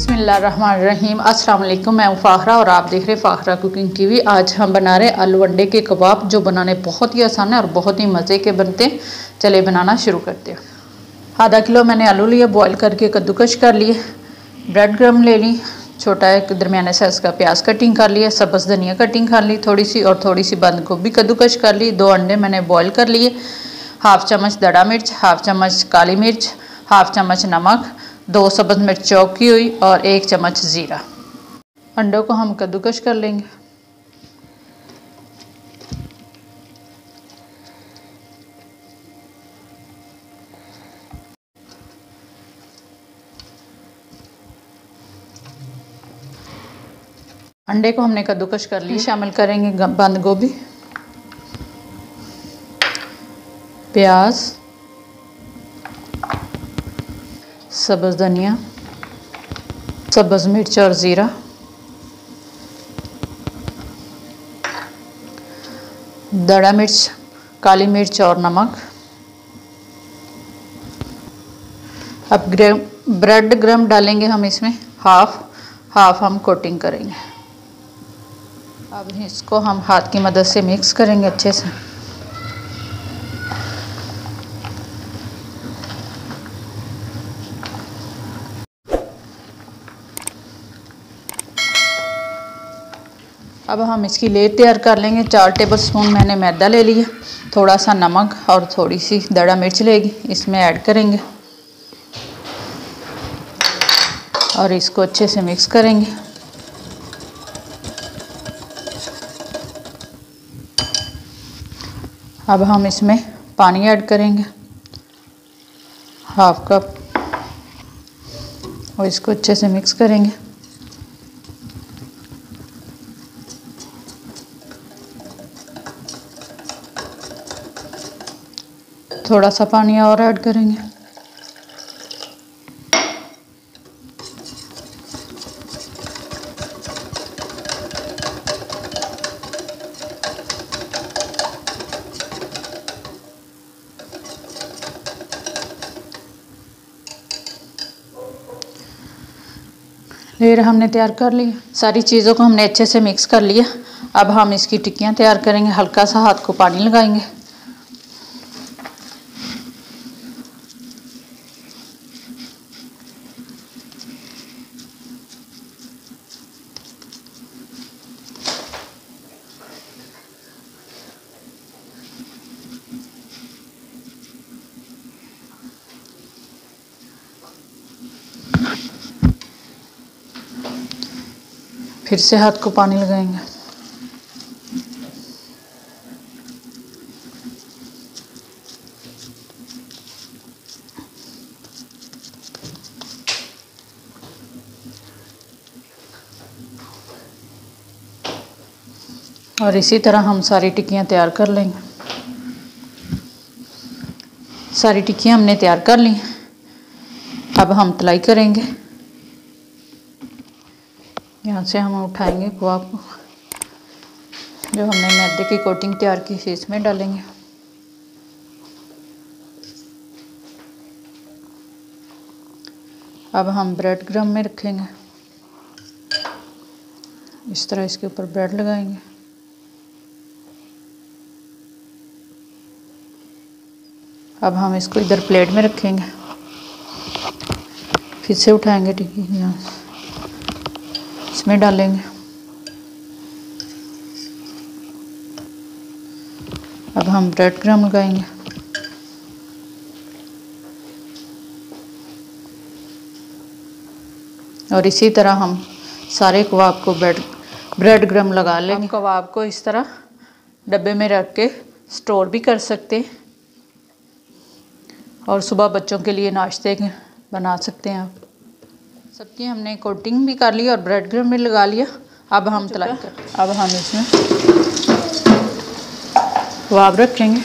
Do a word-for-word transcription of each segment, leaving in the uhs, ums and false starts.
बिस्मिल्लाहिर्रहमानिर्रहीम। अस्सलाम वालेकुम। मैं फ़ाखरा और आप देख रहे हैं फ़ाखरा कुकिंग टीवी। आज हम बना रहे हैं आलू अंडे के कबाब, जो बनाने बहुत ही आसान है और बहुत ही मज़े के बनते हैं। चलिए बनाना शुरू करते हैं। आधा किलो मैंने आलू लिया, बॉईल करके कद्दूकश कर लिए। ब्रेड क्रम ले ली, छोटा एक दरमियाने साइज़ का प्याज कटिंग कर लिया, सब्ज़ धनिया कटिंग कर ली थोड़ी सी, और थोड़ी सी बंद गोभी कद्दूकश कर ली। दो अंडे मैंने बॉईल कर लिए। हाफ़ चम्मच दड़ा मिर्च, हाफ़ चम्मच काली मिर्च, हाफ़ चम्मच नमक, दो सब्ज़ मिर्च चॉप की हुई और एक चम्मच ज़ीरा। अंडों को हम कद्दूकश कर लेंगे। अंडे को हमने कद्दूकश कर लिया। शामिल करेंगे बंद गोभी, प्याज, सब्ज़ धनिया, सब्ज़ मिर्च और ज़ीरा, दड़ा मिर्च, काली मिर्च और नमक। अब ग्रेम ब्रेड क्रम डालेंगे हम इसमें, हाफ हाफ हम कोटिंग करेंगे। अब इसको हम हाथ की मदद से मिक्स करेंगे अच्छे से। अब हम इसकी लेयर तैयार कर लेंगे। चार टेबलस्पून मैंने मैदा ले लिया, थोड़ा सा नमक और थोड़ी सी दड़ा मिर्च लेगी, इसमें ऐड करेंगे और इसको अच्छे से मिक्स करेंगे। अब हम इसमें पानी ऐड करेंगे, हाफ कप, और इसको अच्छे से मिक्स करेंगे। थोड़ा सा पानी और ऐड करेंगे। लेयर हमने तैयार कर ली। सारी चीज़ों को हमने अच्छे से मिक्स कर लिया। अब हम इसकी टिक्कियाँ तैयार करेंगे। हल्का सा हाथ को पानी लगाएंगे, फिर से हाथ को पानी लगाएंगे। और इसी तरह हम सारी टिक्कियाँ तैयार कर लेंगे। सारी टिक्कियाँ हमने तैयार कर ली। अब हम तलाई करेंगे। यहाँ से हम उठाएंगे कबाब को, जो हमने मैदे की कोटिंग तैयार की थी, इसमें डालेंगे। अब हम ब्रेड क्रम में रखेंगे, इस तरह इसके ऊपर ब्रेड लगाएंगे। अब हम इसको इधर प्लेट में रखेंगे, फिर से उठाएंगे टिक्की यहाँ से, इसमें डालेंगे। अब हम ब्रेड क्रम लगाएंगे। और इसी तरह हम सारे कबाब को ब्रेड ब्रेड क्रम लगा लेंगे। हम कबाब को इस तरह डब्बे में रख के स्टोर भी कर सकते हैं, और सुबह बच्चों के लिए नाश्ते बना सकते हैं आप। सबकी हमने कोटिंग भी कर ली और ब्रेड क्रम भी लगा लिया। अब हम तलाई कर अब हम इसमें कबाब रखेंगे।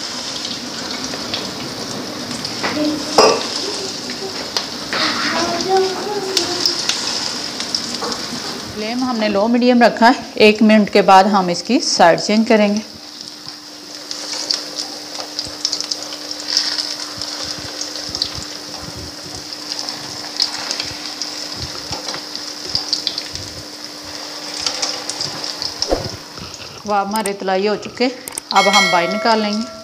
फ्लेम हमने लो मीडियम रखा है। एक मिनट के बाद हम इसकी साइड चेंज करेंगे। कबाब हमारे तलाई हो चुके, अब हम बाहर निकाल लेंगे।